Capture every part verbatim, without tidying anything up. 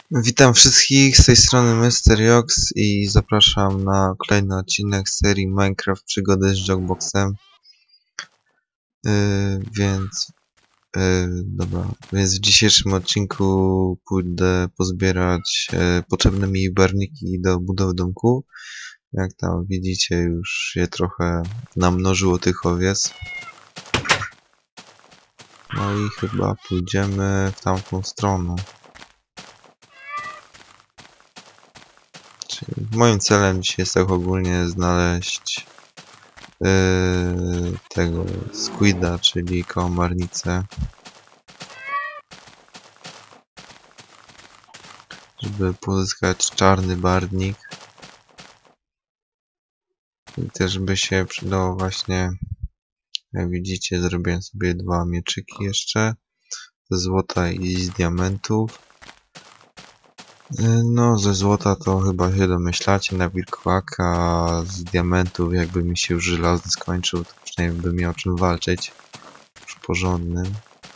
Witam wszystkich, z tej strony Mister Jox i zapraszam na kolejny odcinek serii Minecraft Przygody z Jogboxem. Yy, więc, yy, dobra, więc w dzisiejszym odcinku pójdę pozbierać yy, potrzebne mi barwniki do budowy domku. Jak tam widzicie, już się trochę namnożyło tych owiec. No i chyba pójdziemy w tamtą stronę. Moim celem dzisiaj jest tak ogólnie znaleźć yy, tego squida, czyli kałamarnicę, żeby pozyskać czarny barwnik. I też by się przydało właśnie, jak widzicie, zrobiłem sobie dwa mieczyki jeszcze ze złota i z diamentów. No, ze złota to chyba się domyślacie na wilkołaka, a z diamentów jakby mi się już żelazny skończył, to przynajmniej bym miał czym walczyć. Już porządnym.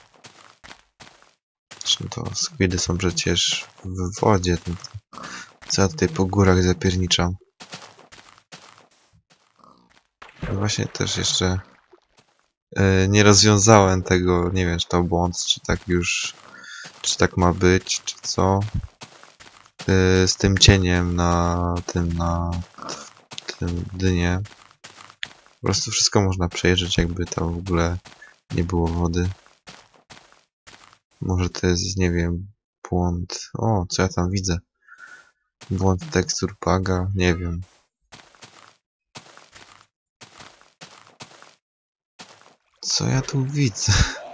Zresztą to squidy są przecież w wodzie. Co ja tutaj po górach zapierniczam? No właśnie też jeszcze yy, nie rozwiązałem tego, nie wiem czy to błąd, czy tak już, czy tak ma być, czy co. Yy, z tym cieniem na tym, na tym dnie. Po prostu wszystko można przejrzeć, jakby to w ogóle nie było wody. Może to jest, nie wiem, błąd. O, co ja tam widzę? Błąd tekstur paga, nie wiem. Co ja tu widzę?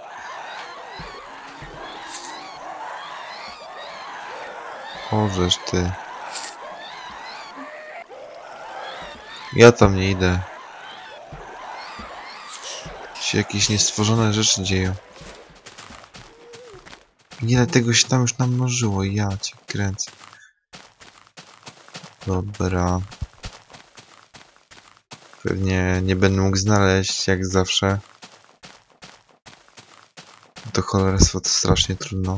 Ożeż ty. Ja tam nie idę. Się jakieś niestworzone rzeczy dzieją. Ile tego się tam już namnożyło, ja cię kręcę. Dobra. Pewnie nie będę mógł znaleźć, jak zawsze. To cholerstwo to strasznie trudno.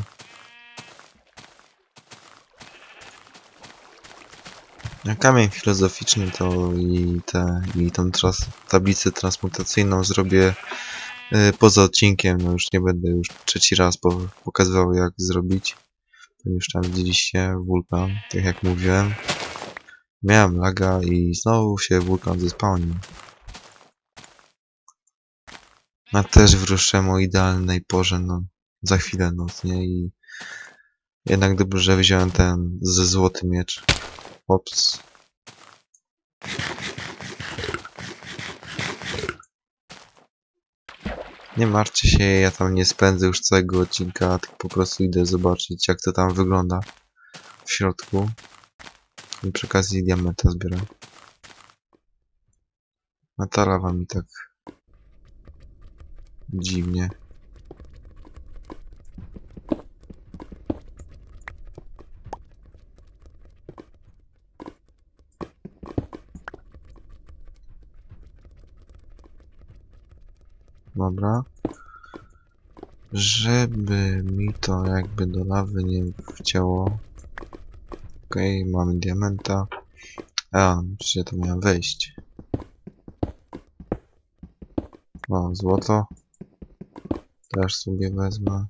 A kamień filozoficzny to i te i tą tras tablicę transmutacyjną zrobię yy, poza odcinkiem. No już nie będę już trzeci raz po pokazywał, jak zrobić. Już tam widzieliście wulkan, tak jak mówiłem. Miałem laga i znowu się wulkan zespałnił. A też wróżyłem o idealnej porze, no za chwilę noc, nie? I jednak dobrze, że wziąłem ten ze złoty miecz. Ops. Nie martwcie się, ja tam nie spędzę już całego odcinka, tylko po prostu idę zobaczyć, jak to tam wygląda w środku. I przy okazji diamenta zbieram. A ta lawa mi tak dziwnie. Dobra. Żeby mi to jakby do lawy nie wcięło. Okej, okay, mamy diamenta. A, przecież to miałem wejść. O, złoto. Też sobie wezmę.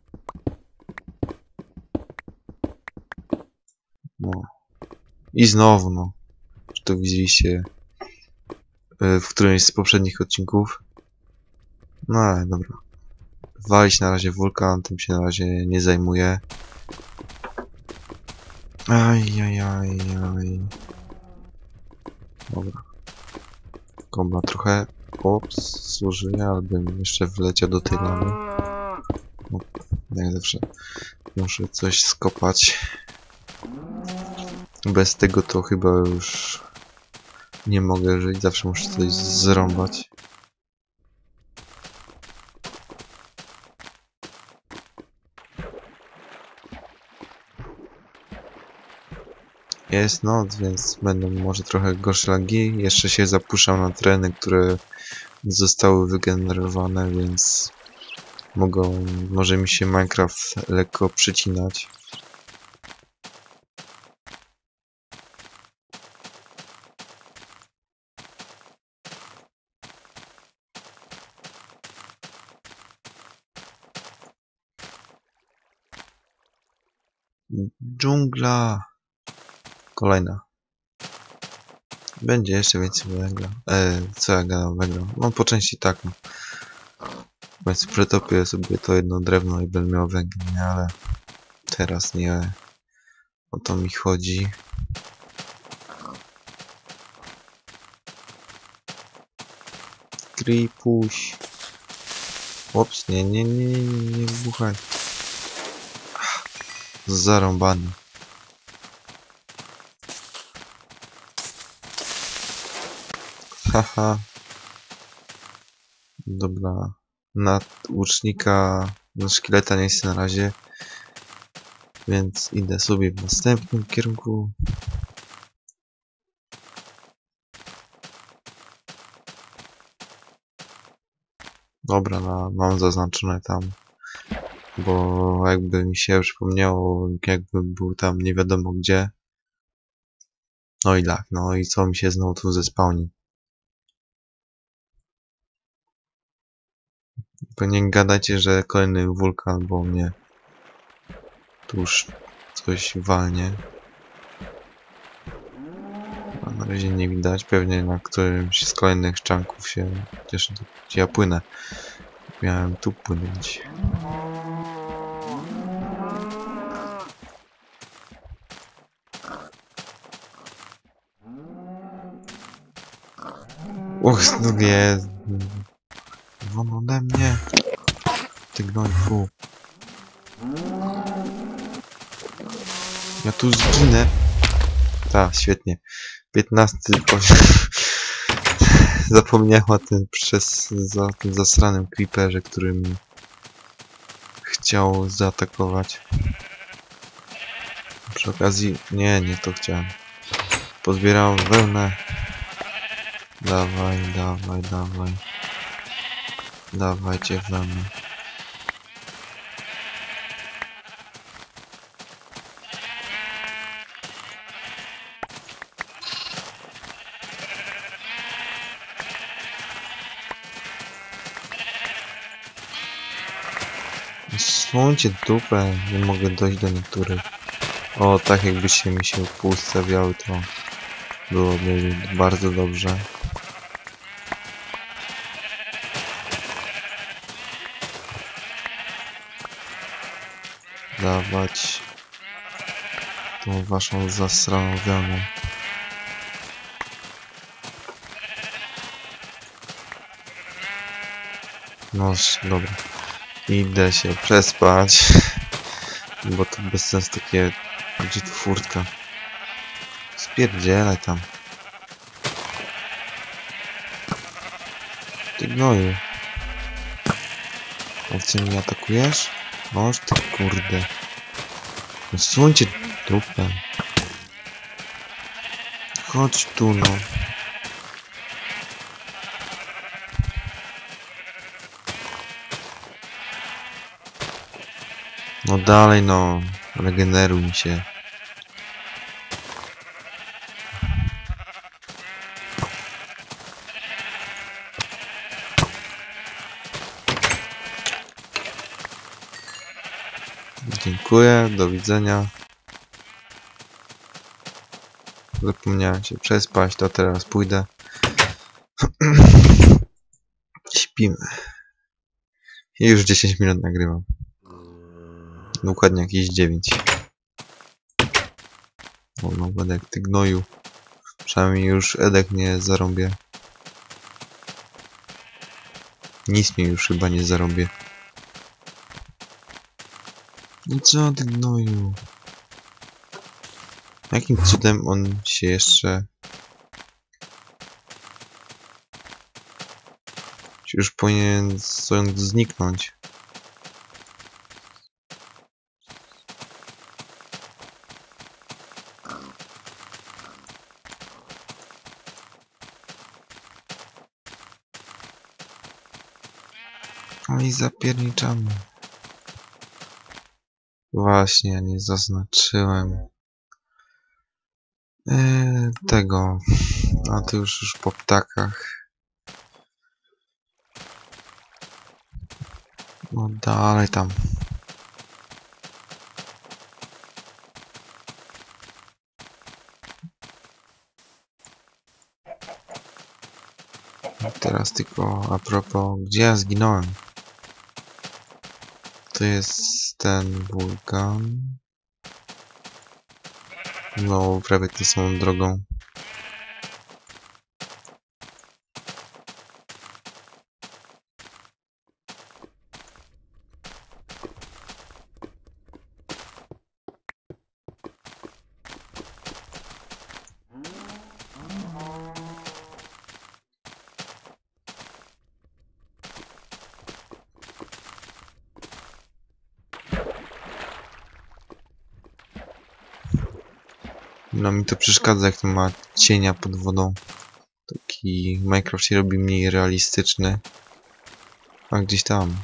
No. I znowu, no. Czy to widzieliście w którymś z poprzednich odcinków? No ale dobra. Walić na razie wulkan, tym się na razie nie zajmuję. Ajajaj. Dobra. Komba trochę. Ops, służy, albym jeszcze wleciał do tej lawy. No, jak zawsze muszę coś skopać. Bez tego to chyba już nie mogę żyć, zawsze muszę coś zrąbać. Jest noc, więc będą może trochę gorsze lagi. Jeszcze się zapuszczam na tereny, które zostały wygenerowane, więc mogą, może mi się Minecraft lekko przycinać. Dżungla. Kolejna. Będzie jeszcze więcej węgla. E, co ja gadam węgla? No po części tak. No. Więc przetopię sobie to jedno drewno i będę miał węgiel, nie? Ale teraz nie o to mi chodzi. Kripuś. Ops, nie, nie, nie, nie, nie, nie wybuchaj. Zarąbany. Haha. Dobra. Na łucznika, na szkieleta nie chcę na razie. Więc idę sobie w następnym kierunku. Dobra, no, mam zaznaczone tam. Bo jakby mi się przypomniało, jakby był tam nie wiadomo gdzie. No i tak, no i co mi się znowu tu zespałni. Tylko nie gadajcie, że kolejny wulkan, bo mnie tu już coś walnie. A na razie nie widać, pewnie na którymś z kolejnych szczanków się cieszę, gdzie ja płynę. Miałem tu płynąć. Och, no nie. Won ode mnie. Ty gnojku. Ja tu zginę. Tak, świetnie. piętnasty poziom. Zapomniałem o tym przez za tym zasranym creeperze, który mi chciał zaatakować. Przy okazji... Nie, nie to chciałem. Pozbierałem wełnę. Dawaj, dawaj, dawaj. Dawajcie wełnę. Słońcie dupę, nie mogę dojść do niektórych. O, tak jakbyście mi się poustawiały, to byłoby bardzo dobrze. Dawać tą waszą zasraną wełnę. No, dobra. Idę się przespać, bo to bez sensu takie... Gdzie tu furtka? Spierdzielaj tam. Ty gnoju. A ty mnie atakujesz? Noż ty kurde. No słońcie dupę. Chodź tu no. No dalej no. Regeneruj mi się. Dziękuję, do widzenia. Zapomniałem się przespać, to teraz pójdę. Śpimy. I już dziesięć minut nagrywam. Dokładnie jakieś dziewięć. O no, Edek, ty gnoju. Przynajmniej już Edek nie zarąbie. Nic mi już chyba nie zarąbie. No co ty gnoju? Jakim cudem on się jeszcze... Już powinien stąd zniknąć. No i zapierniczamy. Właśnie, nie zaznaczyłem eee, tego. A to już, już po ptakach. No dalej tam. Teraz tylko a propos, gdzie ja zginąłem? To jest ten wulkan. No, prawie tą samą drogą. No mi to przeszkadza, jak to ma cienia pod wodą. Taki Minecraft się robi mniej realistyczny. A gdzieś tam.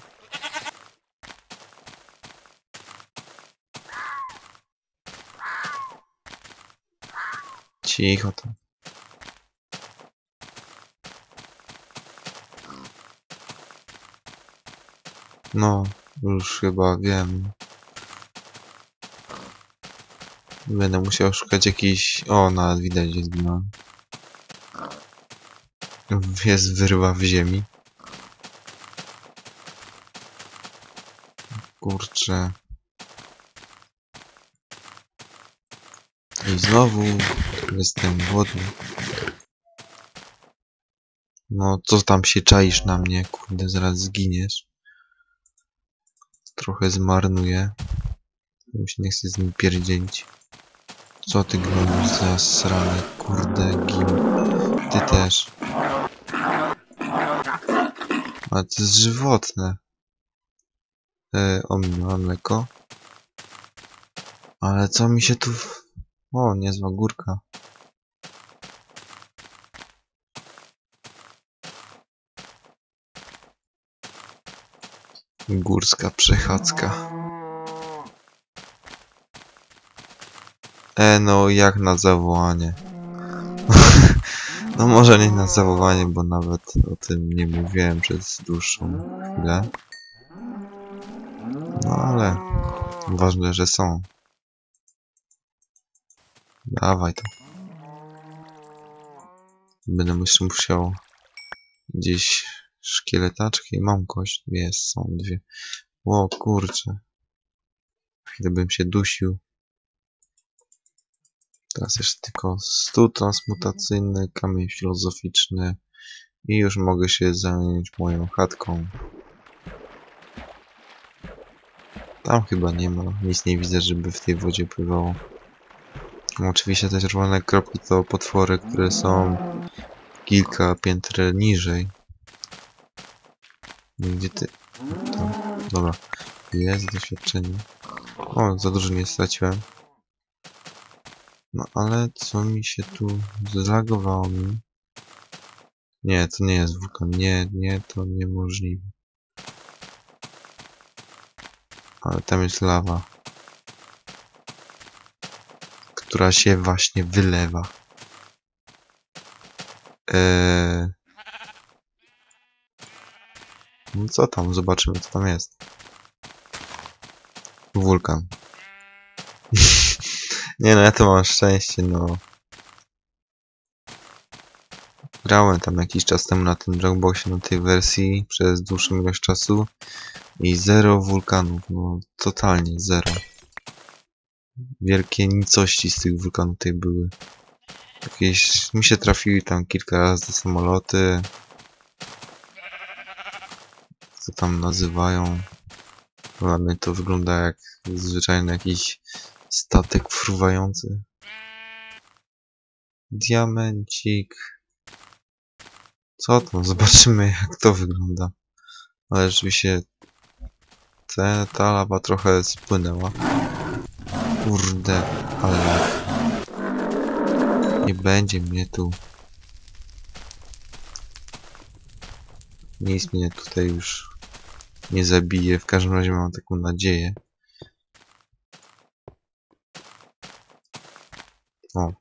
Cicho tam. No, już chyba wiem. Będę musiał szukać jakiś... O, nawet widać, gdzie zginąłem. Jest wyrwa w ziemi. Kurczę. I znowu jestem głodny. No, co tam się czaisz na mnie? Kurde, zaraz zginiesz. Trochę zmarnuję. Mi się nie chce z nim pierdzielić. Co ty gnoju za srane, kurde, gim. Ty też. Ale to jest żywotne. E, ominąłem mleko. Ale co mi się tu... O, niezła górka. Górska przechadzka. E, no jak na zawołanie. No może nie na zawołanie, bo nawet o tym nie mówiłem przez dłuższą chwilę. No ale ważne, że są. Dawaj to. Będę musiał gdzieś szkieletaczki. Mam kość. Jest, są dwie. O kurczę. Chwilę bym się dusił. Teraz jeszcze tylko stół transmutacyjny, kamień filozoficzny i już mogę się zająć moją chatką. Tam chyba nie ma, nic nie widzę, żeby w tej wodzie pływało. Oczywiście te czerwone kropki to potwory, które są kilka pięter niżej. Gdzie ty? Tam. Dobra, jest doświadczenie. O, za dużo nie straciłem. No ale co mi się tu zlagowało mi? Nie, to nie jest wulkan. Nie, nie, to niemożliwe. Ale tam jest lawa, która się właśnie wylewa. Eee... No co tam? Zobaczymy, co tam jest. Wulkan. Nie no, ja to mam szczęście, no. Grałem tam jakiś czas temu na tym Jackboxie, na tej wersji przez dłuższą ilość czasu i zero wulkanów, no totalnie zero. Wielkie nicości z tych wulkanów tutaj były. Jakieś, mi się trafiły tam kilka razy samoloty. Co tam nazywają. Dla mnie to wygląda jak zwyczajny jakiś statek fruwający. Diamencik. Co tam? Zobaczymy, jak to wygląda. Ale rzeczywiście te, ta lawa trochę spłynęła. Kurde, ale nie będzie mnie tu. Nic mnie tutaj już nie zabije. W każdym razie mam taką nadzieję. O.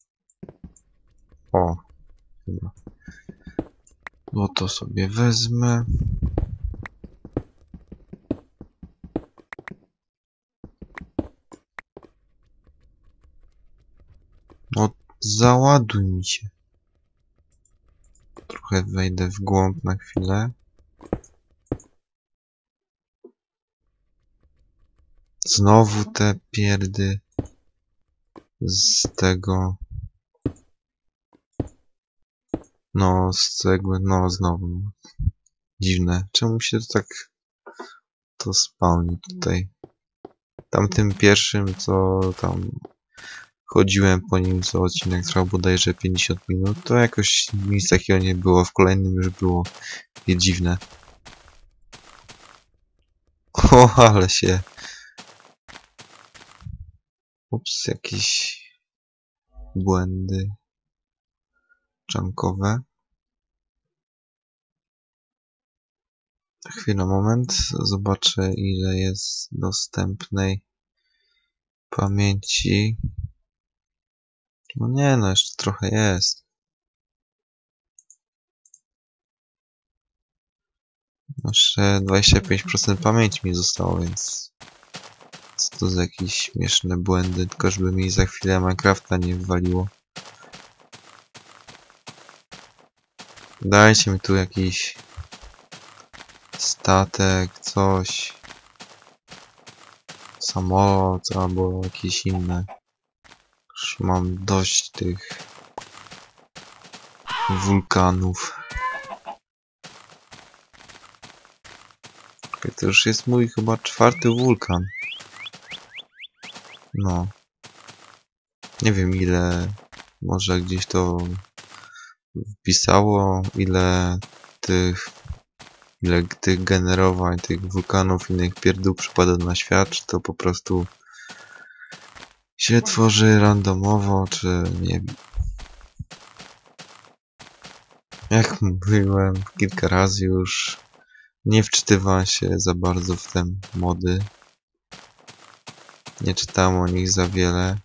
O. Chyba. No to sobie wezmę. No, załaduj mi się. trochę wejdę w głąb na chwilę. Znowu te pierdy z tego. No, z tego, no znowu. Dziwne. Czemu się to tak to spawni tutaj? Tamtym pierwszym, co tam chodziłem po nim, co odcinek trwał bodajże pięćdziesiąt minut, to jakoś nic takiego nie było. W kolejnym już było je dziwne. O, ale się... Ups, jakieś błędy czankowe. Chwila, moment. Zobaczę, ile jest dostępnej pamięci. No nie, no jeszcze trochę jest. Jeszcze dwadzieścia pięć procent pamięci mi zostało, więc... Co to za jakieś śmieszne błędy, tylko żeby mi za chwilę Minecrafta nie wywaliło. Dajcie mi tu jakiś... statek, coś... samolot, albo jakieś inne. Już mam dość tych... wulkanów. To już jest mój chyba czwarty wulkan. No. Nie wiem ile... Może gdzieś to... wpisało, ile tych... Ile tych generowań, tych wulkanów, innych pierdół przypada na świat, czy to po prostu... się tworzy randomowo, czy nie wiem. Jak mówiłem kilka razy już, nie wczytywałem się za bardzo w te mody. Nie czytałem o nich za wiele.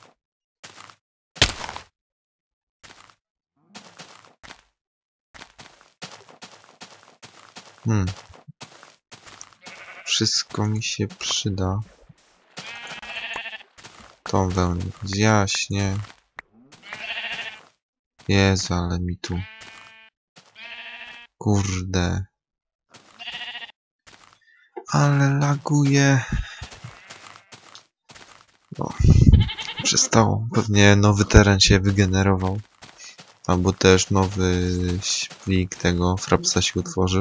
Hmm. Wszystko mi się przyda. Tą wełnę zjaśnie. Jezu, ale mi tu... Kurde. Ale laguje. O, przestało. Pewnie nowy teren się wygenerował. Albo też nowy plik tego Frapsa się utworzył.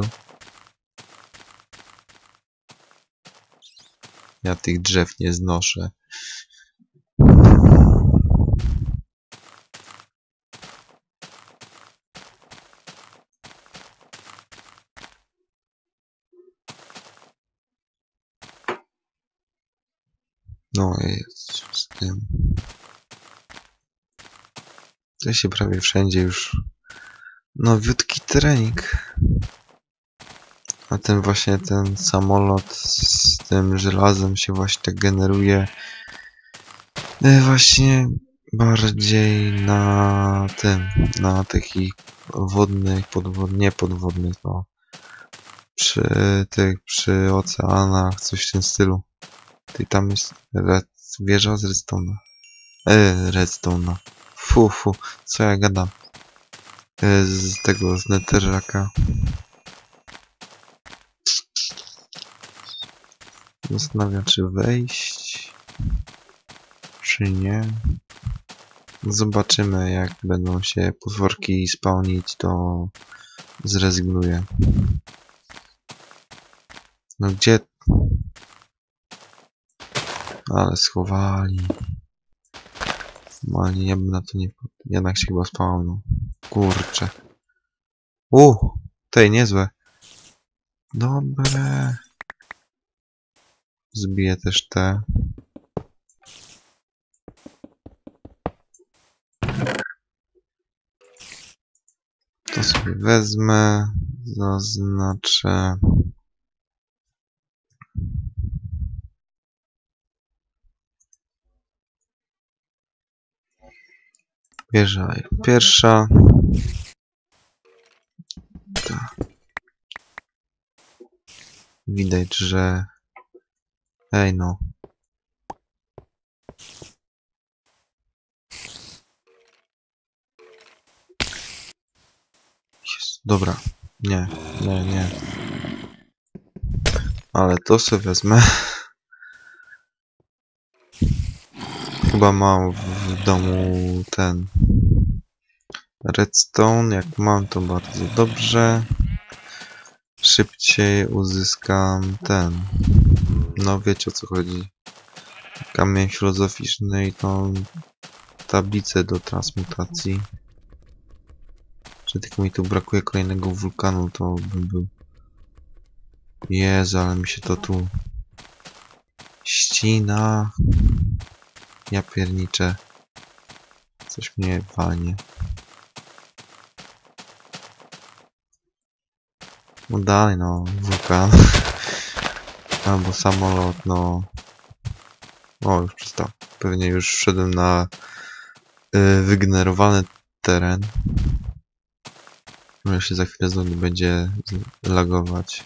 Ja tych drzew nie znoszę. No jest z tym. To się prawie wszędzie już nowiutki trening. A ten właśnie ten samolot z tym żelazem się właśnie tak generuje. Właśnie bardziej na tym, na takich wodnych, podwodnych, nie podwodnych, no. Przy tych, przy oceanach, coś w tym stylu. Ty tam jest red, wieża z redstone'a. Eee, redstone'a. Fu, fu, co ja gadam. E, z tego, z netherraka. Zastanawiam, czy wejść, czy nie. Zobaczymy, jak będą się potworki spawnić, to zrezygnuję. No gdzie? Ale schowali. Ale ja bym na to nie... Jednak się chyba spawnął. Kurczę. U, tej niezłe. Dobre. Zbiję też te. To sobie wezmę. Zaznaczę. Wieża pierwsza. Ta. Widać, że... Ej no. Jezu, Dobra. Nie, nie, nie. Ale to sobie wezmę. Chyba mam w domu ten redstone. Jak mam, to bardzo dobrze. Szybciej uzyskam ten. No wiecie, o co chodzi. Kamień filozoficzny i tą tablicę do transmutacji. Że tylko mi tu brakuje kolejnego wulkanu, to bym był... Jezu, ale mi się to tu ścina. Ja pierniczę. Coś mnie walnie. No dalej, no, wulkan. Albo samolot, no. O, już przestał. Pewnie już wszedłem na y, wygenerowany teren. Może się za chwilę znowu będzie lagować.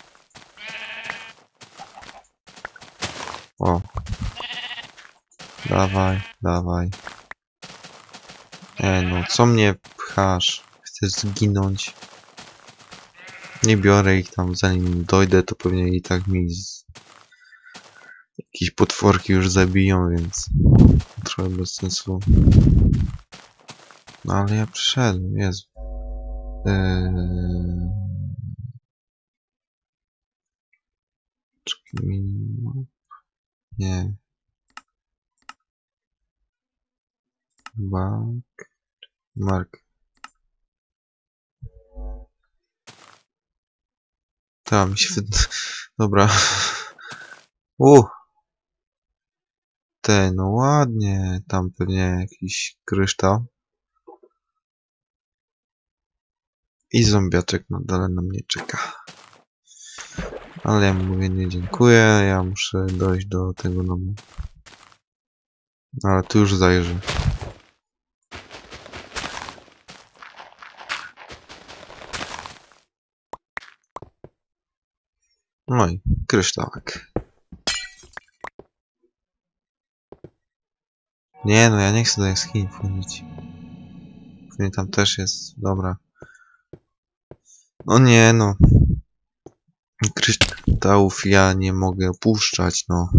O. Dawaj, dawaj. Ej, no, co mnie pchasz? Chcesz zginąć? Nie biorę ich tam, zanim dojdę, to pewnie i tak mi z... jakieś potworki już zabiją, więc trochę bez sensu. No ale ja przyszedłem, Jezu. Eee... Minimap? Nie. Bank. Mark. Tam mi się wyd... Dobra. Uh. Te, no ładnie. Tam pewnie jakiś kryształ. I zombiaczek nadal na mnie czeka. Ale ja mówię nie dziękuję. Ja muszę dojść do tego domu. Ale tu już zajrzę. No i kryształek. Nie no, ja nie chcę do jaskini wchodzić. Pewnie tam też jest, dobra. No nie no. Kryształów ja nie mogę opuszczać, no.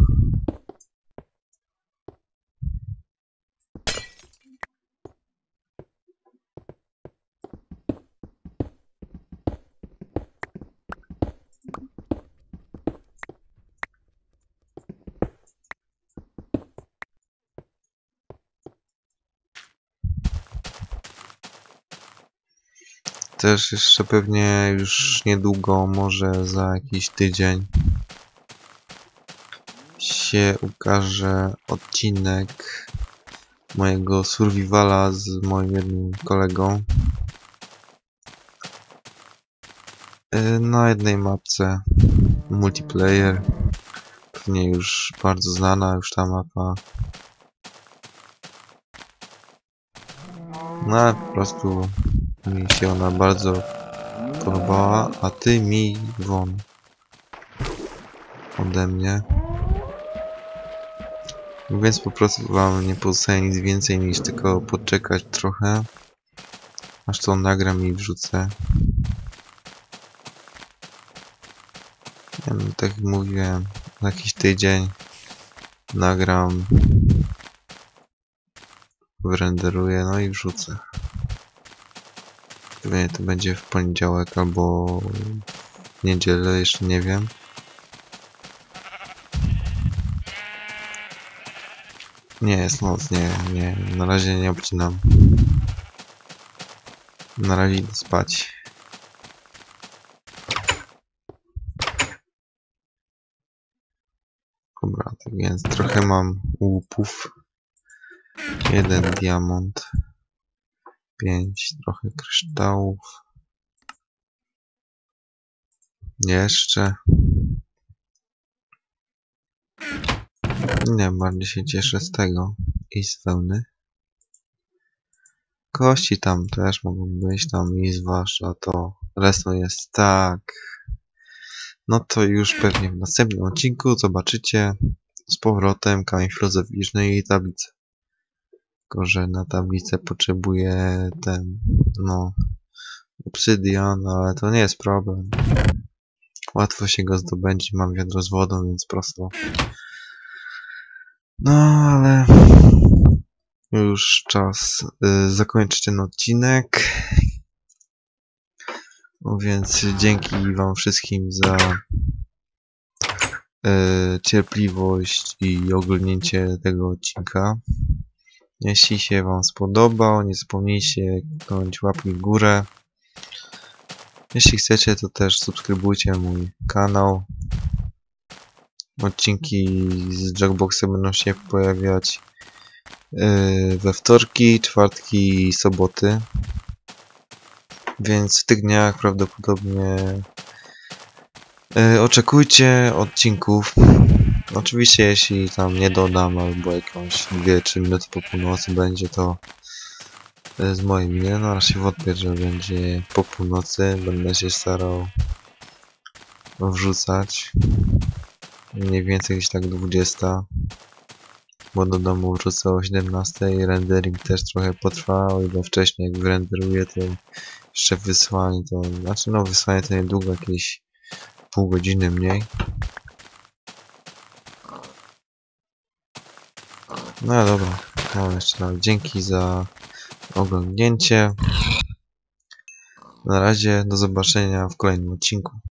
Też jeszcze pewnie już niedługo, może za jakiś tydzień się ukaże odcinek mojego survivala z moim jednym kolegą na jednej mapce multiplayer, pewnie już bardzo znana już ta mapa, no ale po prostu mi się ona bardzo podobała, a ty mi won ode mnie. Więc po prostu wam nie pozostaje nic więcej niż tylko poczekać trochę, aż to nagram i wrzucę. Ja, no, tak jak mówiłem, na jakiś tydzień nagram, wyrenderuję, no i wrzucę. Pewnie to będzie w poniedziałek albo w niedzielę, jeszcze nie wiem. Nie jest noc, nie, nie, na razie nie obcinam. Na razie idę spać. Dobra, tak więc trochę mam łupów. Jeden diamont. Pięć, trochę kryształów. Jeszcze. Nie, bardziej się cieszę z tego. I z wełny. Kości tam też mogą być, tam i zwłaszcza to. Resztą jest tak. No to już pewnie w następnym odcinku zobaczycie z powrotem kamień filozoficzny i tablicę. Tylko że na tablicę potrzebuję ten, no, obsydian, ale to nie jest problem. Łatwo się go zdobędzie, mam wiadro z wodą, więc prosto. No, ale już czas y, zakończyć ten odcinek. No więc dzięki wam wszystkim za y, cierpliwość i oglądnięcie tego odcinka. Jeśli się wam spodobał, nie zapomnijcie kliknąć łapki w górę. Jeśli chcecie, to też subskrybujcie mój kanał. Odcinki z Jackboxem będą się pojawiać yy, we wtorki, czwartki i soboty. Więc w tych dniach prawdopodobnie yy, oczekujcie odcinków. Oczywiście jeśli tam nie dodam albo jakąś dwie trzy minuty po północy będzie, to z mojej winy. No raczej wątpię, że będzie po północy. Będę się starał wrzucać. Mniej więcej gdzieś tak dwudziesta. Bo do domu wrócę o siedemnastej. Rendering też trochę potrwa, o ile wcześniej jak wyrenderuję, to jeszcze wysłanie to... Znaczy no wysłanie to niedługo, jakieś pół godziny mniej. No dobra, no jeszcze raz dzięki za oglądnięcie. Na razie, do zobaczenia w kolejnym odcinku.